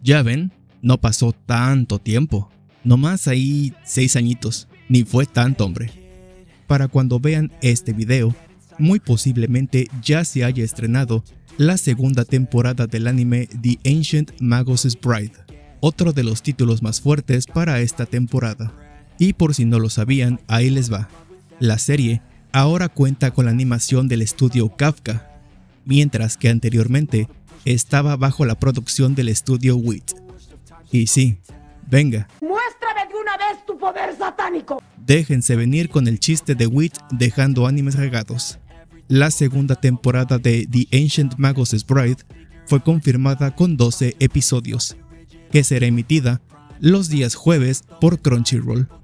Ya ven, no pasó tanto tiempo. Nomás ahí 6 añitos. Ni fue tanto, hombre. Para cuando vean este video, muy posiblemente ya se haya estrenado la segunda temporada del anime The Ancient Magus' Bride, otro de los títulos más fuertes para esta temporada. Y por si no lo sabían, ahí les va. La serie ahora cuenta con la animación del estudio Kafka, mientras que anteriormente estaba bajo la producción del estudio WIT. Y sí, venga. ¡Muéstrame de una vez tu poder satánico! Déjense venir con el chiste de WIT dejando animes regados. La segunda temporada de The Ancient Magus' Bride fue confirmada con 12 episodios, que será emitida los días jueves por Crunchyroll.